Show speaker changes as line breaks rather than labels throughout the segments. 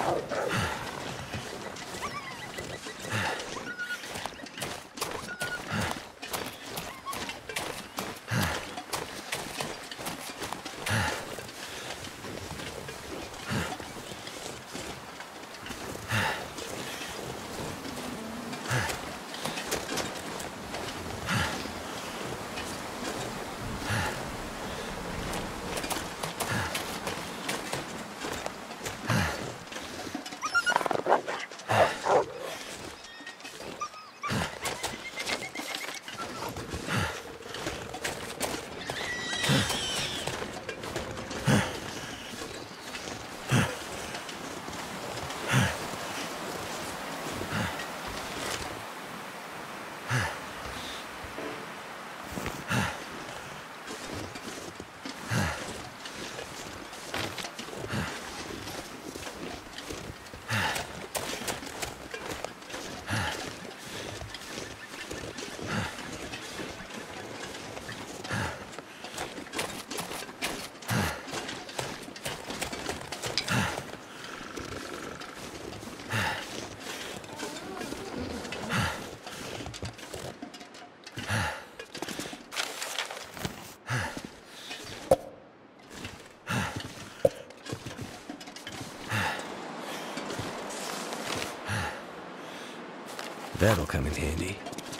That'll come in handy.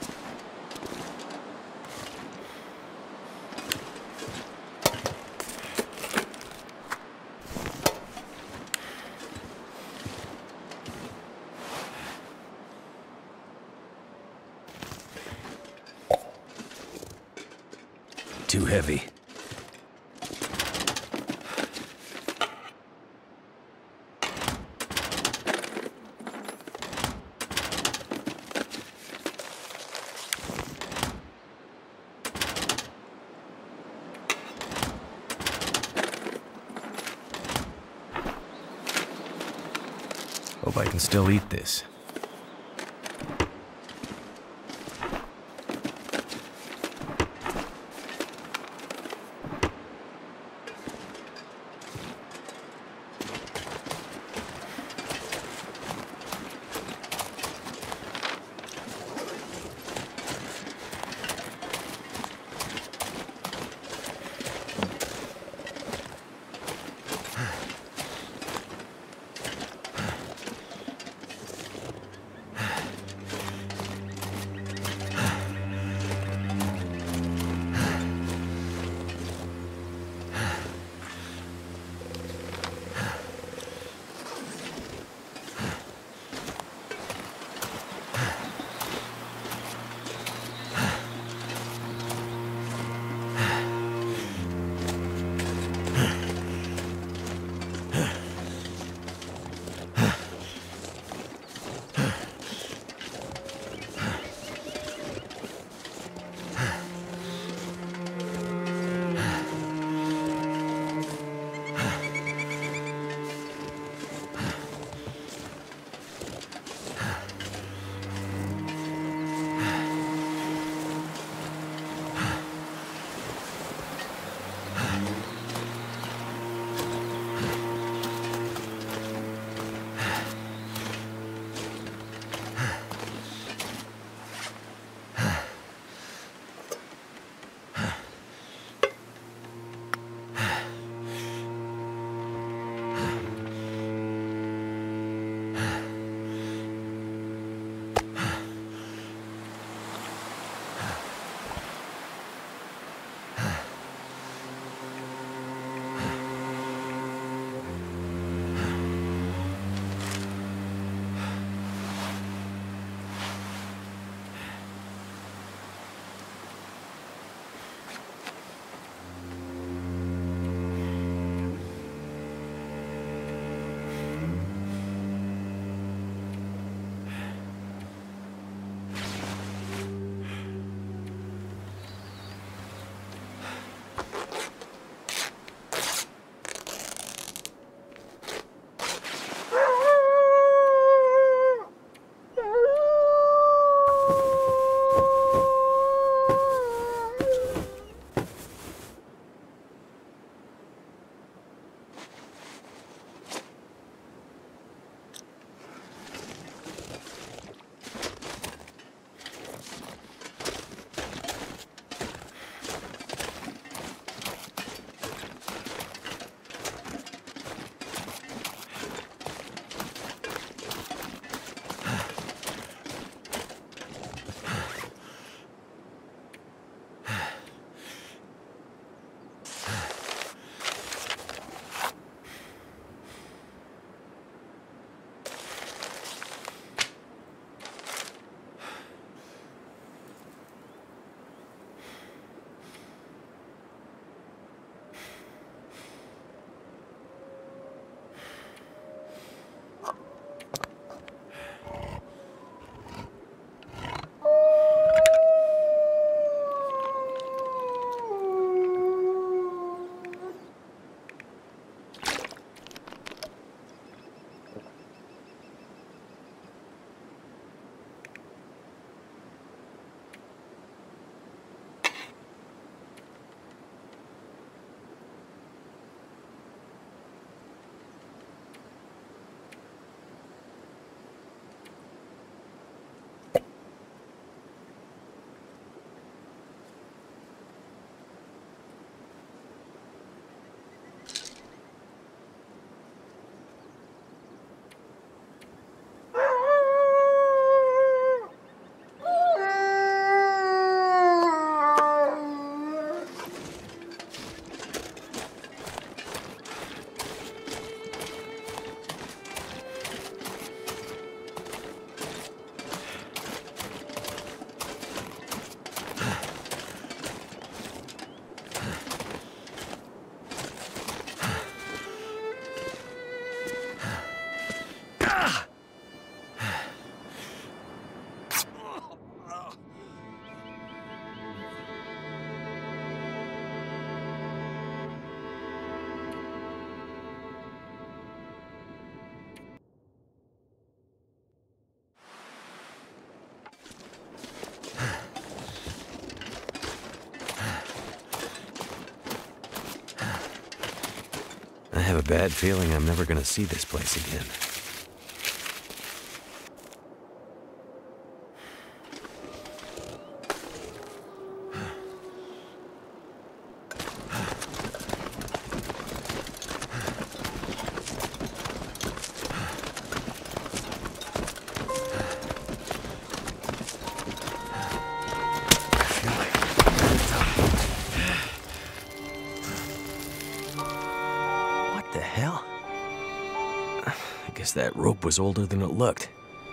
Too heavy. Hope I can still eat this. have a bad feeling I'm never gonna see this place again. What the hell? I guess that rope was older than it looked.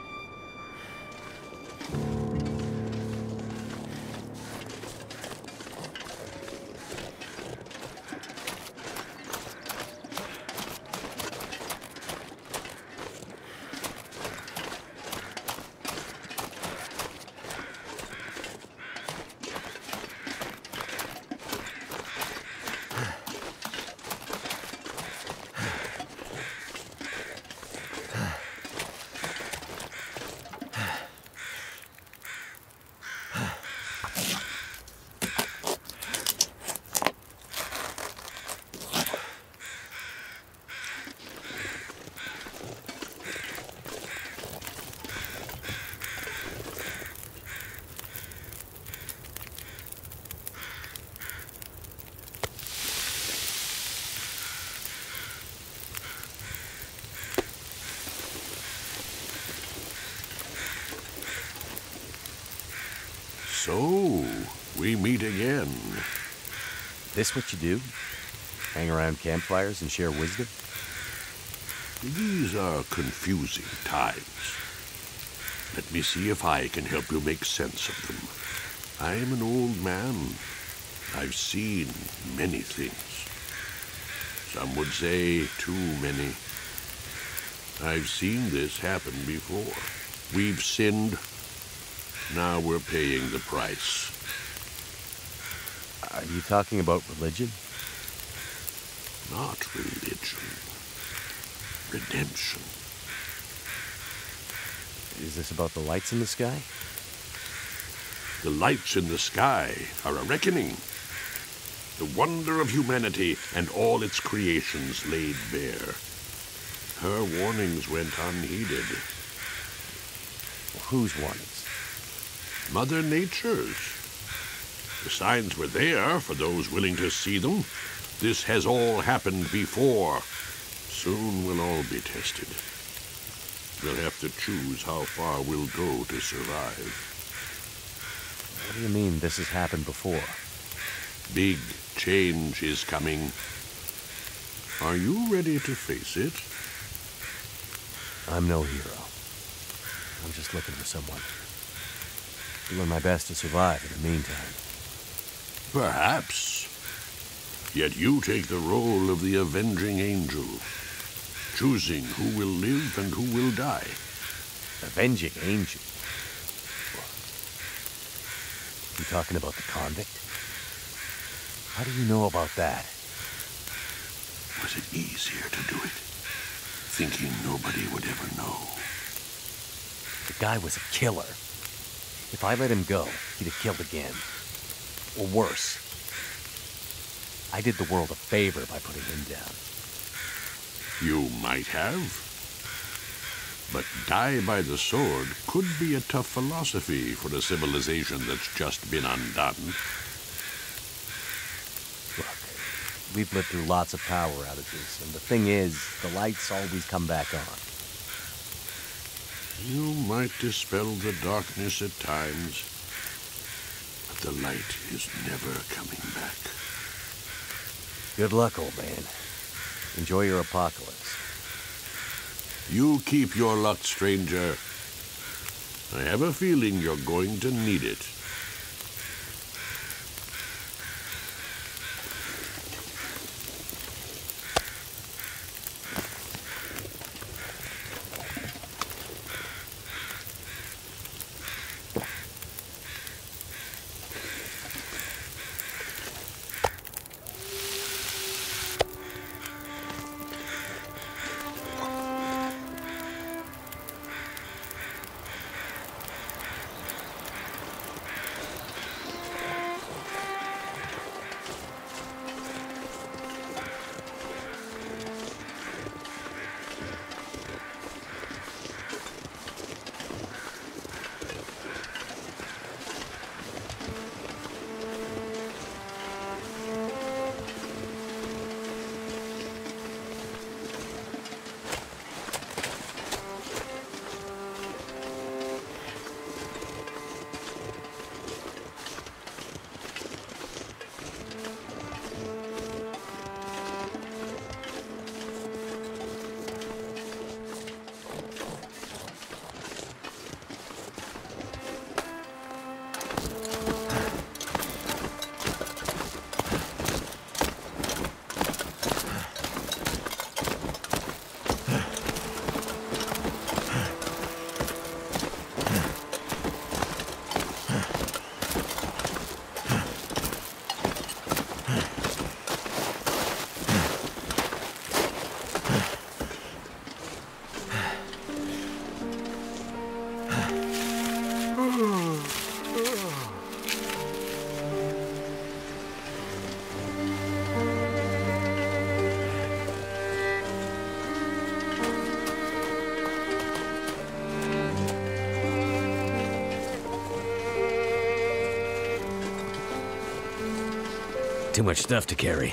So, we meet again.
This what you do? Hang around campfires and share wisdom?
These are confusing times. Let me see if I can help you make sense of them. I am an old man. I've seen many things. Some would say too many. I've seen this happen before. We've sinned. Now we're paying the price.
Are you talking about religion?
Not religion. Redemption.
Is this about the lights in the sky?
The lights in the sky are a reckoning. The wonder of humanity and all its creations laid bare. Her warnings went unheeded.
Whose warnings?
Mother Nature's. The signs were there for those willing to see them. This has all happened before. Soon we'll all be tested. We'll have to choose how far we'll go to survive.
What do you mean this has happened before?
Big change is coming. Are you ready to face it?
I'm no hero. I'm just looking for someone. Doing my best to survive in the meantime.
Perhaps. Yet you take the role of the avenging angel, choosing who will live and who will die.
Avenging angel? You talking about the convict? How do you know about that?
Was it easier to do it, thinking nobody would ever know?
The guy was a killer. If I let him go, he'd have killed again. Or worse. I did the world a favor by putting him down.
You might have. But die by the sword could be a tough philosophy for a civilization that's just been undone.
Look, we've lived through lots of power outages, and the thing is, the lights always come back on.
You might dispel the darkness at times, but the light is never coming back.
Good luck, old man. Enjoy your apocalypse.
You keep your luck, stranger. I have a feeling you're going to need it.
too much stuff to carry.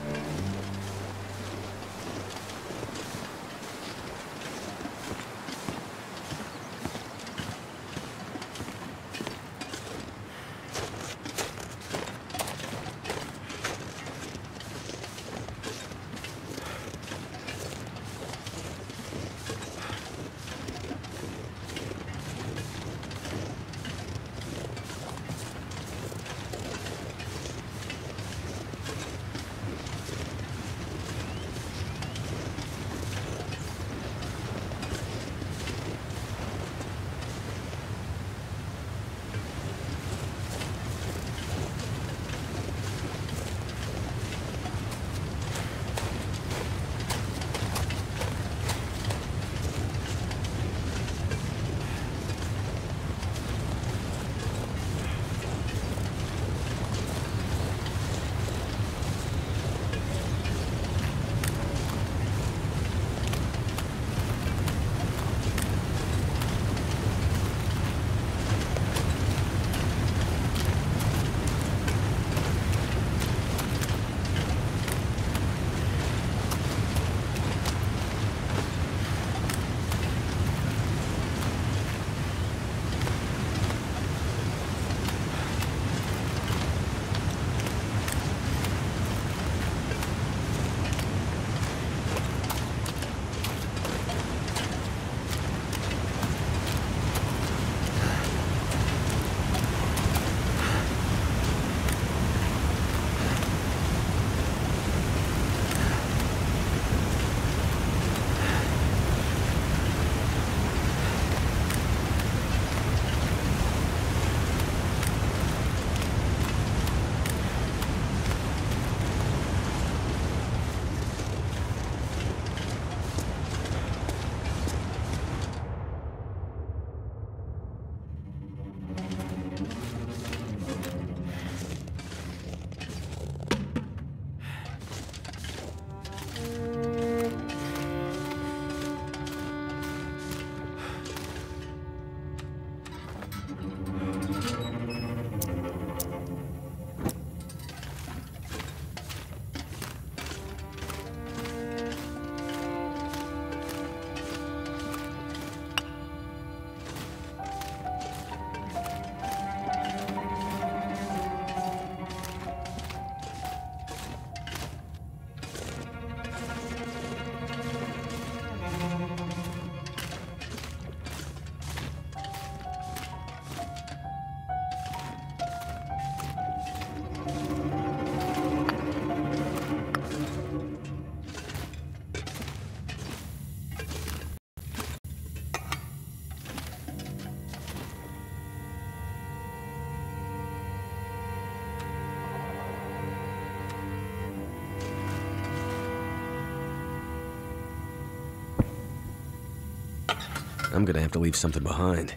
I'm gonna have to leave something behind.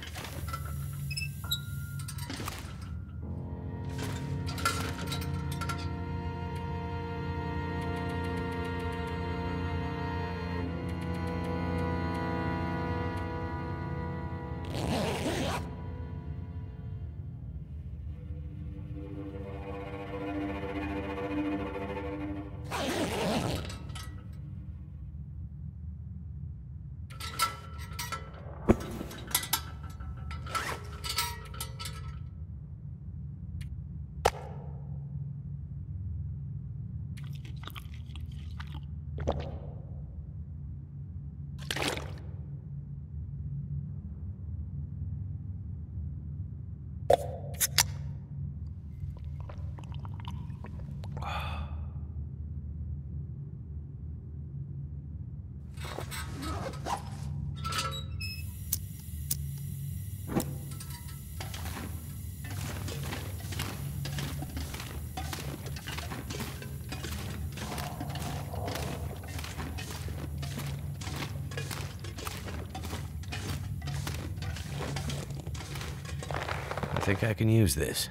I think I can use this.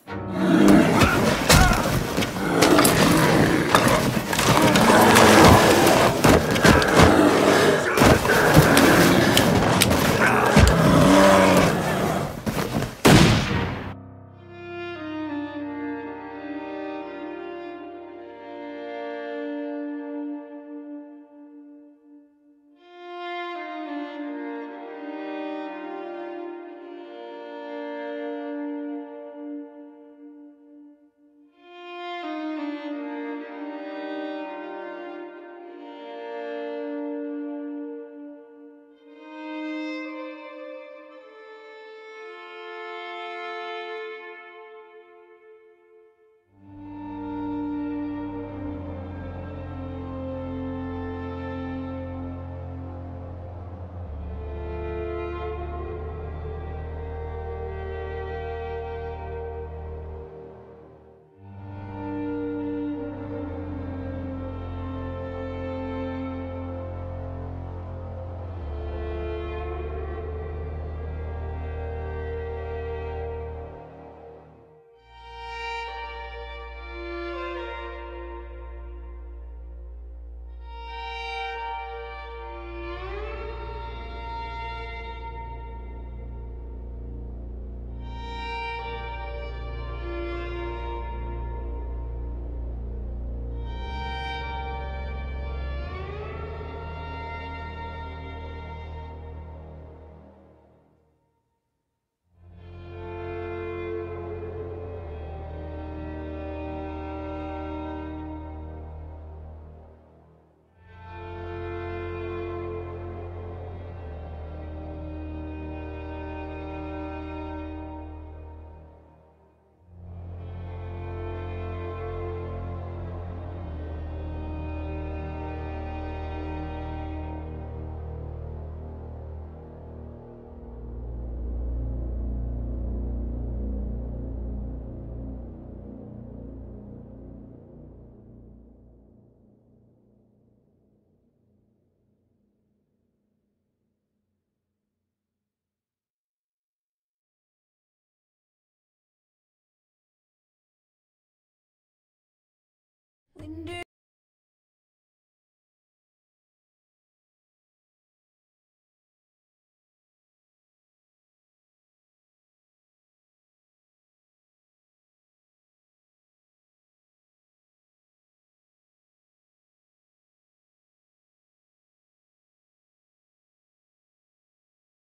Winter